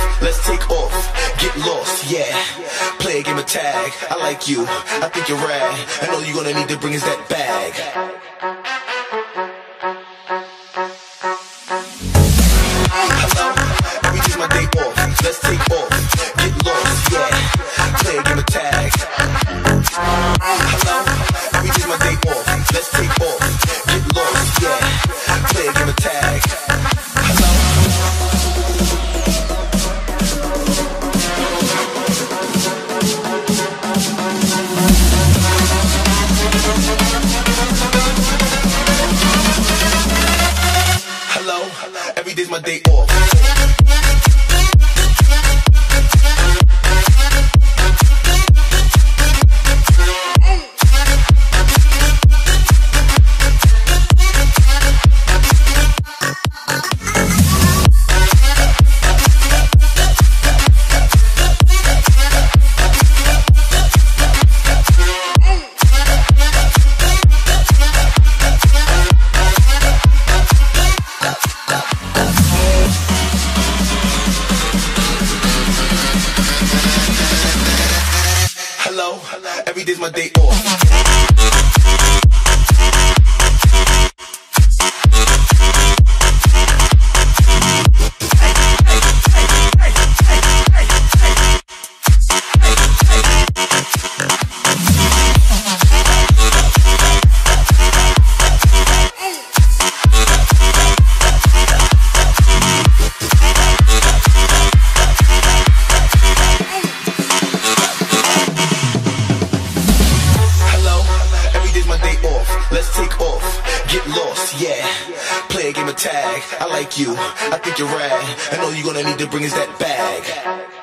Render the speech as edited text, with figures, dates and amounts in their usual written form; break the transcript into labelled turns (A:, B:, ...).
A: let's take off, get lost, yeah. Play a game of tag, I like you, I think you're rad, and all you're gonna need to bring is that bag. Hello, every day's my day off, let's take off, get lost, yeah. Play a game of tag. Hello, every day's my day off, let's take off, get lost, yeah. Play a game of tag. Hello, every day's my day off. Hello, every day's my day off. Let's take off, get lost, yeah. Play a game of tag, I like you, I think you're rad, and all you're gonna need to bring is that bag.